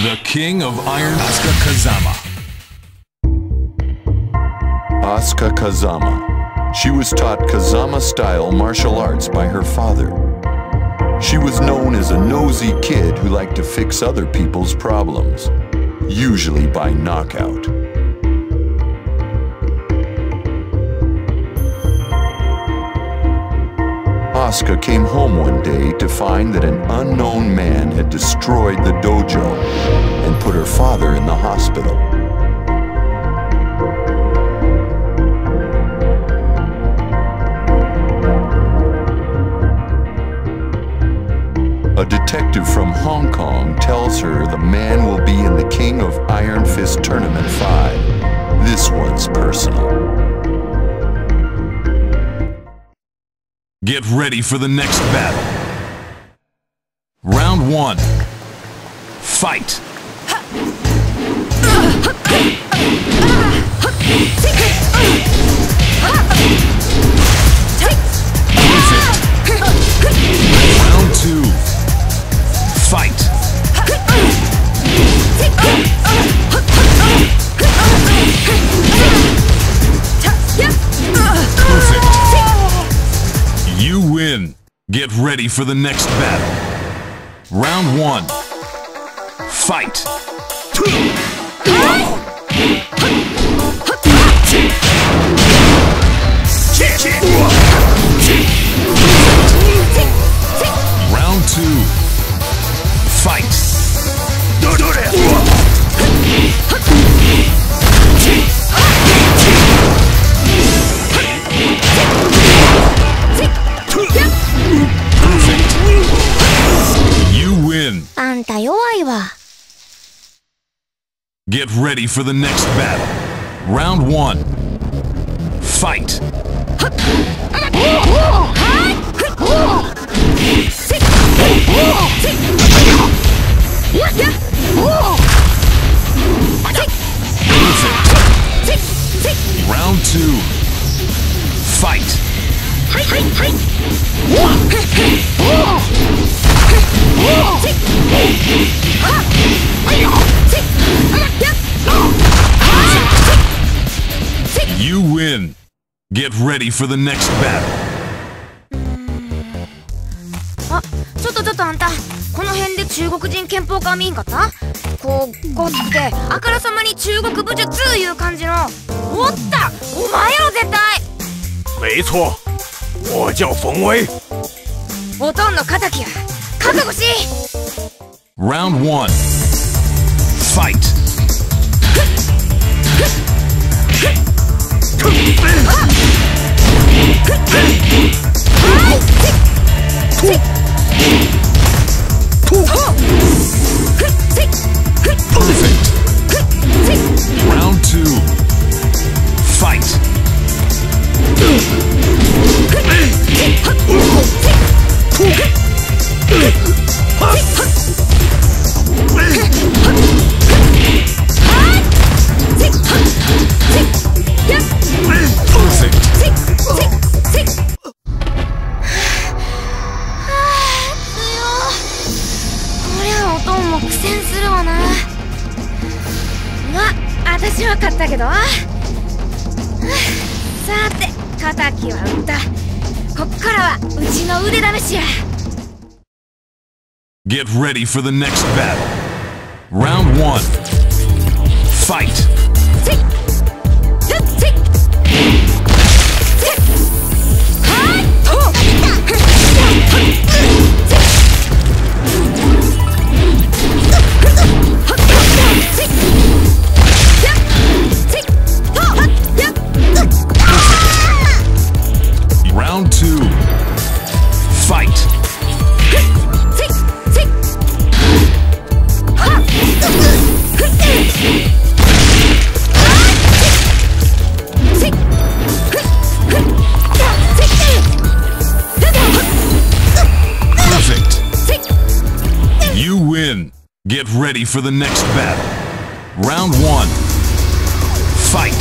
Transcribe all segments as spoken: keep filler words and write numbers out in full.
The King of Iron, Asuka Kazama. Asuka Kazama. She was taught Kazama-style martial arts by her father. She was known as a nosy kid who liked to fix other people's problems, usually by knockout. Asuka came home one day to find that an unknown man had destroyed the dojo and put her father in the hospital. A detective from Hong Kong tells her the man will be in the King of Iron Fist Tournament five. This one's personal. Get ready for the next battle. Round one. Fight. Round two. Fight. Perfect. You win. Get ready for the next battle. Round one. Fight. Round two. Fight. You win. あんた弱いわ。 Get ready for the next battle. Round one. Fight. Perfect. Round two. Fight. You win. Get ready for the next battle. あ、ちょっとちょっとあんた、この辺で中国人憲法家見んかった？こう、ごっつくて、あからさまに中国武術いう感じの。おった！お前やろ絶対！ 没错，我叫冯威。 おとんの敵や。覚悟し！ Round one. Fight. Perfect. Round two. Fight. Get ready for the next battle. Round one. Fight. Round two. Fight. Perfect. You win. Get ready for the next battle. Round one. Fight.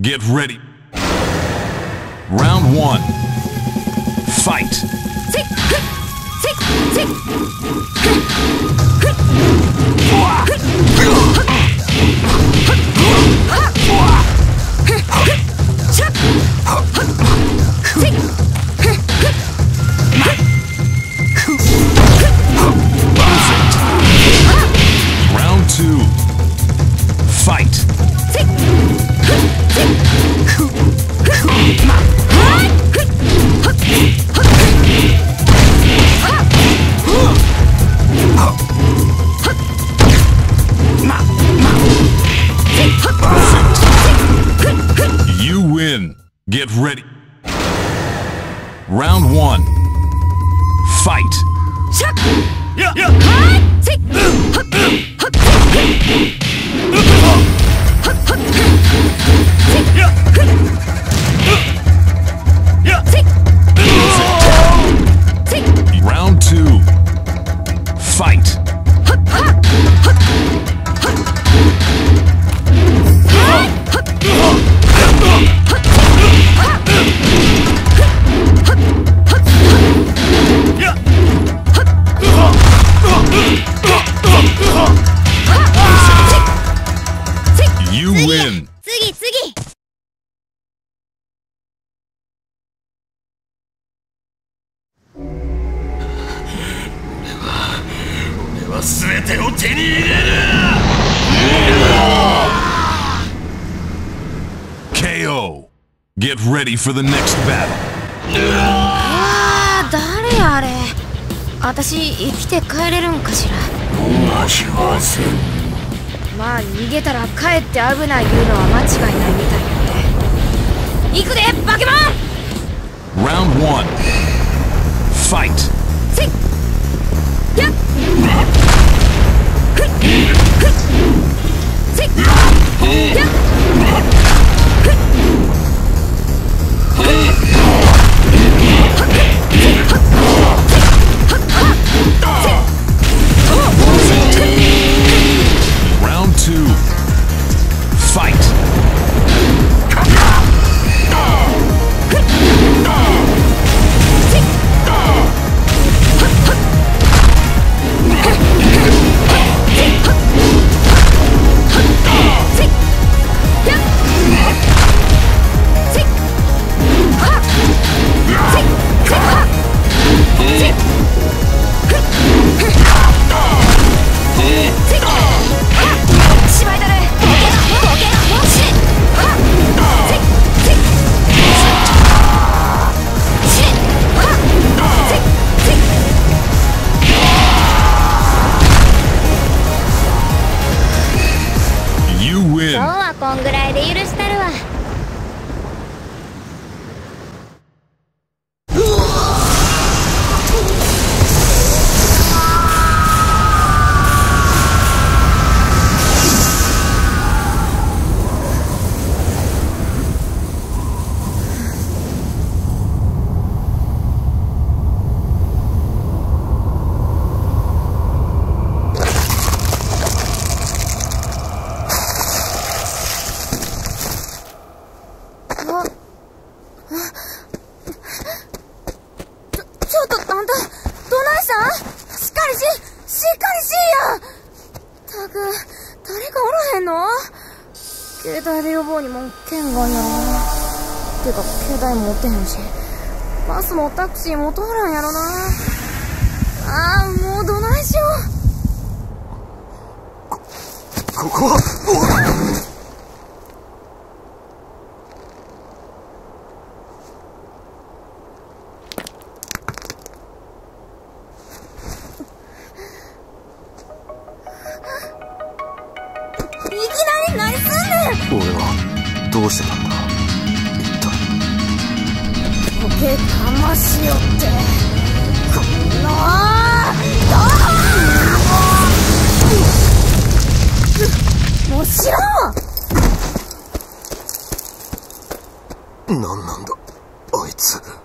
get ready. Round one. Fight. Round two. Fight. You win. Get ready. Round one. Fight. Round two. Fight. You win. 次次。 俺は全てを手に入れる。 ケーオー. Get ready for the next battle. ああ、誰あれ。私生きて帰れるんかしら。 逃しません。 まあ逃げたら帰って危ないいうのは間違いないみたいなんで。行くでバケモン。 Round one. Fight. せっやっふっふっせっやっふっ Round two. Fight. You 今 win. 日はこんぐらいで許したるわ。ちょっとあんたどないしたん？しっかりししっかりしいや。たく誰かおらへんの？携帯で呼ぼうにも剣がんやろな。てか携帯持ってへんし、バスもタクシーも通らんやろな。ああもうどないしよこここはう。いきなり何すんねん。 俺はどうしてたんだ一体。 溶けかましよってこんなもう知らんわ。 何なんだあいつ。